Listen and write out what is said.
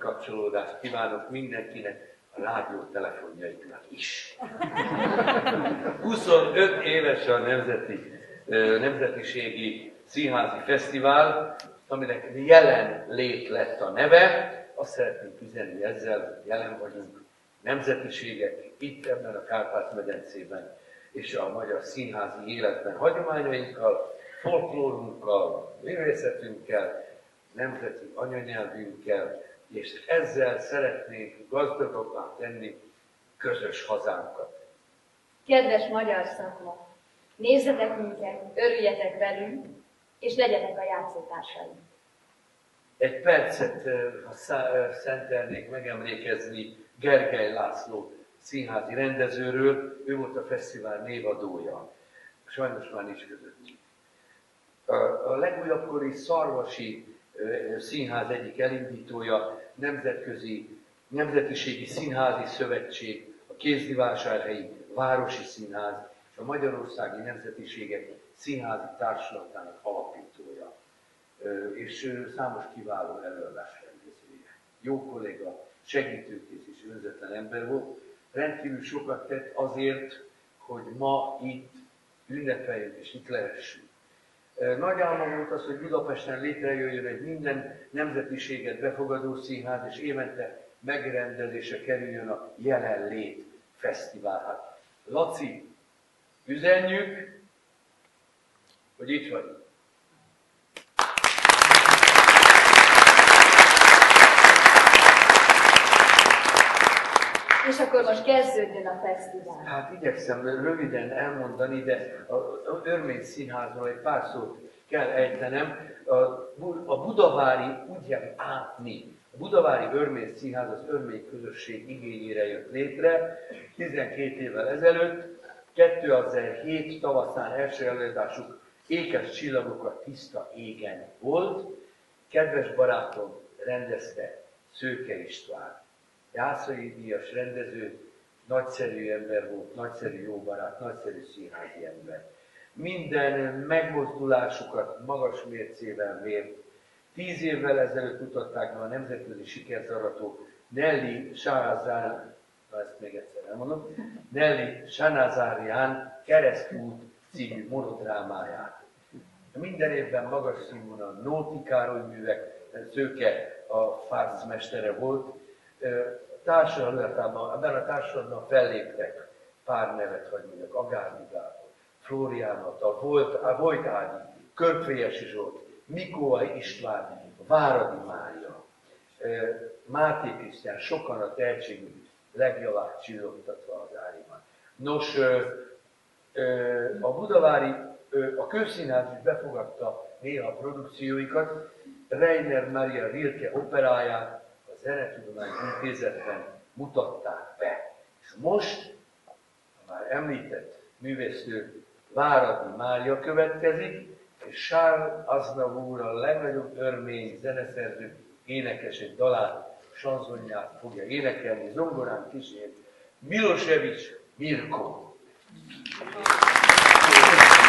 kikapcsolódást kívánok mindenkinek, a rádiótelefonjaiknak is. 25 éves a Nemzetiségi Színházi Fesztivál, aminek jelen lét lett a neve. Azt szeretnénk üzenni ezzel, hogy jelen vagyunk nemzetiségek itt ebben a Kárpát-medencében és a magyar színházi életben hagyományainkkal, folklórunkkal, művészetünkkel, nemzeti anyanyelvünkkel, és ezzel szeretnénk gazdagabbá tenni közös hazánkat. Kedves magyar szakma, nézzetek minket, örüljetek velünk, és legyetek a játszótársaink. Egy percet, ha szentelnék megemlékezni Gergely László színházi rendezőről, ő volt a fesztivál névadója. Sajnos már nincs közöttünk. A legújabb kori Szarvasi Színház egyik elindítója, Nemzetiségi Színházi Szövetség, a Kézdivásárhelyi Városi Színház és a Magyarországi Nemzetiségek Színházi Társulatának alapítója. És számos kiváló előadás rendezője. Jó kolléga, segítőkész és önzetlen ember volt. Rendkívül sokat tett azért, hogy ma itt ünnepeljünk és itt lehessünk. Nagy álma volt az, hogy Budapesten létrejöjjön egy minden nemzetiséget befogadó színház, és évente megrendezésre kerüljön a Jelenlét Fesztivál. Hát, Laci, üzenjük, hogy itt vagyunk. És akkor most kezdődjön a fesztivál. Hát igyekszem röviden elmondani, de az Örmény Színházról egy pár szót kell ejtenem. A budavári, ugye átni, a budavári Örmény Színház az örmény közösség igényére jött létre 12 évvel ezelőtt. 2007 tavaszán első előadásuk Ékes csillagok a tiszta égen volt. Kedves barátom rendezte Szőke István. Jászai díjas rendező, nagyszerű ember volt, nagyszerű jó barát, nagyszerű színházi ember. Minden megmozdulásukat magas mércével mért. 10 évvel ezelőtt mutatták be a nemzetközi sikerzarató Nelly Sanazárián Keresztút című monodrámáját. Minden évben magas színvonalú Nóti Károly művek, Szőke a fárszmestere volt. Ebben a társadalomban felléptek pár nevet, hogy mondjak, Agárdi Gábor, Flórián Atal, Vojt Ági, Körkvélyesi Zsolt, Mikóai István, Váradi Mária, Máté Krisztián, sokan a tehetségük legjavát csillogtatva az áriban. Nos, a budavári, a Kőszínház is befogadta néha a produkcióikat, Rainer Maria Rilke operáját, Zenetudományi Intézetben mutatták be. És most, a már említett művésznő Váradi Mária következik, és Charles Aznavour, a legnagyobb örmény zeneszerző, énekes egy dalát, sanzonját fogja énekelni, zongorán kísér Milosevic Mirko.